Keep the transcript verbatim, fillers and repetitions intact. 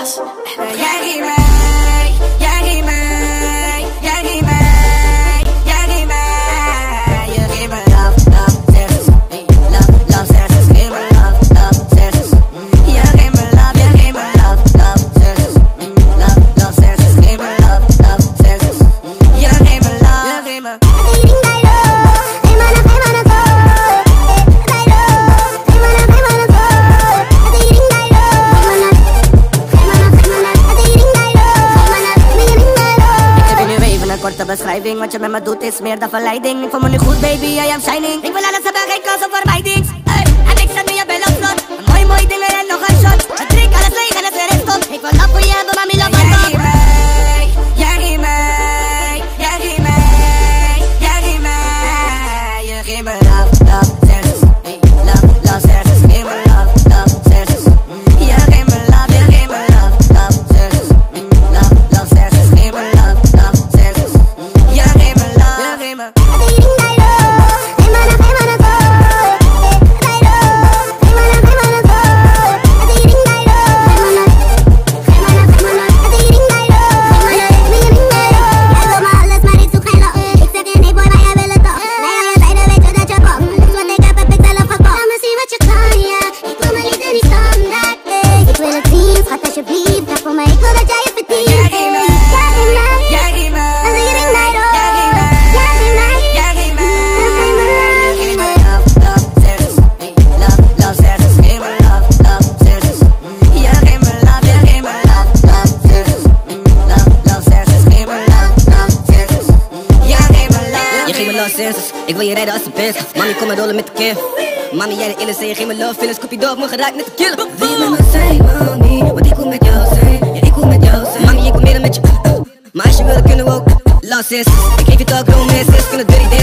Lucas. Jij geeft mij, jij geeft mij, jij geeft mij, jij geeft mij. Je geeft me love, love, zes, love, love, zes, geef me love, love, zes. Je geeft me love, je geeft me love, love, zes, love, love, zes, geef me love, love, zes. Je geeft me love, je geeft me. Korte beschrijving, wat je met me doet is meer dan verleiding. Ik voel me nu goed baby, I am shining. Ik wil alles hebben, geen kans op vermijding. Hey, en ik zet nu je bil op slot. Een mooi mooi dingen en nog een shot. Ik drink alles leeg en het weer is top. Ik wil love voor je hebben, mami, love voor je. Jij geeft mij, jij geeft mij, jij geeft mij. Je geeft me love, love, zes, love, love, zes. Geef me love, love, zes. Je geeft me love, je geeft me love, love, zes. Love, love, zes. Geef me love, love, zes. Je geeft me love, je geeft me. Ik wil je redden als de best. Mami, kom maar rollen met de kif. Mami, jij de ille zei, geef me love, feelings, kopie door, me geraakt met de killer. Wil je met me zijn, mami? Want ik wil met jou zijn. Ja, ik wil met jou zijn. Mami, ik wil meer dan met je. Maar als je wil, dan kunnen we ook. Love sis, ik geef je talk romances, kunnen dirty dance.